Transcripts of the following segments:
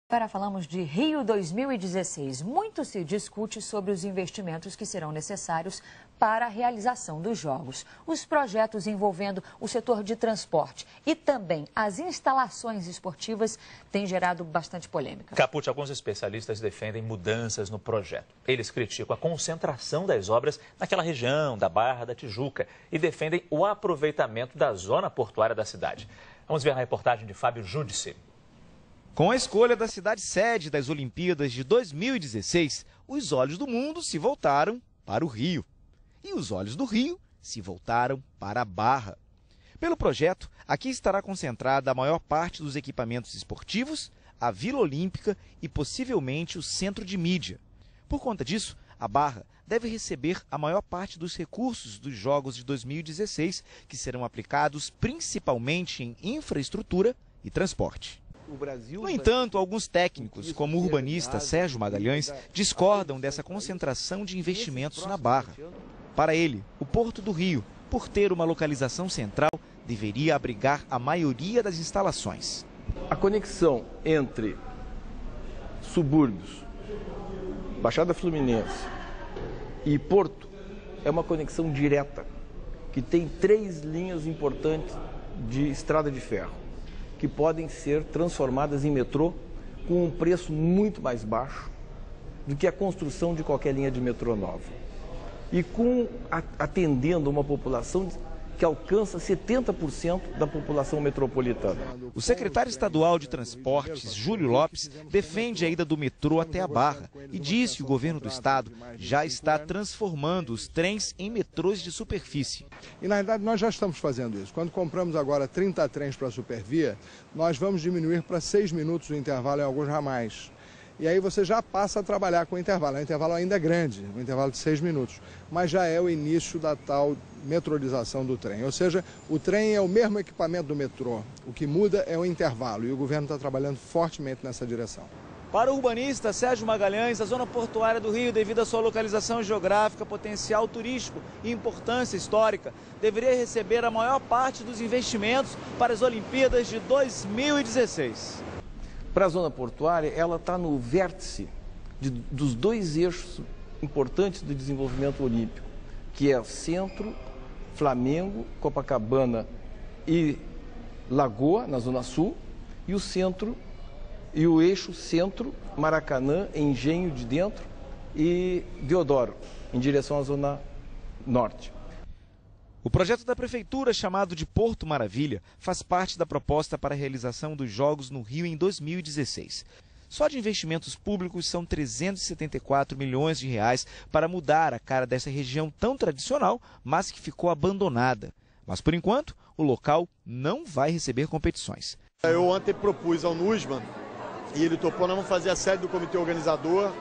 Agora falamos de Rio 2016. Muito se discute sobre os investimentos que serão necessários para a realização dos Jogos. Os projetos envolvendo o setor de transporte e também as instalações esportivas têm gerado bastante polêmica. Capucci, alguns especialistas defendem mudanças no projeto. Eles criticam a concentração das obras naquela região da Barra da Tijuca e defendem o aproveitamento da zona portuária da cidade. Vamos ver a reportagem de Fábio Júdice. Com a escolha da cidade sede das Olimpíadas de 2016, os olhos do mundo se voltaram para o Rio. E os olhos do Rio se voltaram para a Barra. Pelo projeto, aqui estará concentrada a maior parte dos equipamentos esportivos, a Vila Olímpica e possivelmente o centro de mídia. Por conta disso, a Barra deve receber a maior parte dos recursos dos Jogos de 2016, que serão aplicados principalmente em infraestrutura e transporte. No entanto, alguns técnicos, como o urbanista Sérgio Magalhães, discordam dessa concentração de investimentos na Barra. Para ele, o Porto do Rio, por ter uma localização central, deveria abrigar a maioria das instalações. A conexão entre subúrbios, Baixada Fluminense e Porto é uma conexão direta, que tem 3 linhas importantes de estrada de ferro, que podem ser transformadas em metrô com um preço muito mais baixo do que a construção de qualquer linha de metrô nova. E atendendo uma população que alcança 70% da população metropolitana. O secretário estadual de Transportes, Júlio Lopes, defende a ida do metrô até a Barra e diz que o governo do estado já está transformando os trens em metrôs de superfície. E na verdade nós já estamos fazendo isso. Quando compramos agora 30 trens para a Supervia, nós vamos diminuir para 6 minutos o intervalo em alguns ramais. E aí você já passa a trabalhar com o intervalo. O intervalo ainda é grande, um intervalo de 6 minutos, mas já é o início da tal metrolização do trem. Ou seja, o trem é o mesmo equipamento do metrô. O que muda é o intervalo e o governo está trabalhando fortemente nessa direção. Para o urbanista Sérgio Magalhães, a zona portuária do Rio, devido à sua localização geográfica, potencial turístico e importância histórica, deveria receber a maior parte dos investimentos para as Olimpíadas de 2016. Para a zona portuária, ela está no vértice dos 2 eixos importantes do desenvolvimento olímpico, que é o centro, Flamengo, Copacabana e Lagoa, na zona sul, e o centro e o eixo centro, Maracanã, Engenho de Dentro e Deodoro, em direção à zona norte. O projeto da prefeitura, chamado de Porto Maravilha, faz parte da proposta para a realização dos Jogos no Rio em 2016. Só de investimentos públicos são 374 milhões de reais para mudar a cara dessa região tão tradicional, mas que ficou abandonada. Mas, por enquanto, o local não vai receber competições. Eu ontem propus ao Nussmann, e ele topou, nós vamos fazer a sede do comitê organizador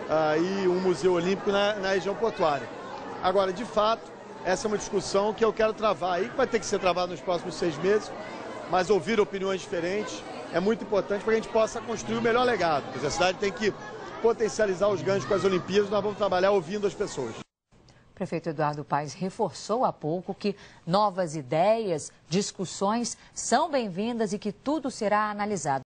e um museu olímpico na região portuária. Agora, de fato, essa é uma discussão que eu quero travar aí, que vai ter que ser travada nos próximos 6 meses, mas ouvir opiniões diferentes é muito importante para que a gente possa construir o melhor legado. Quer dizer, a cidade tem que potencializar os ganhos com as Olimpíadas, nós vamos trabalhar ouvindo as pessoas. O prefeito Eduardo Paes reforçou há pouco que novas ideias, discussões são bem-vindas e que tudo será analisado.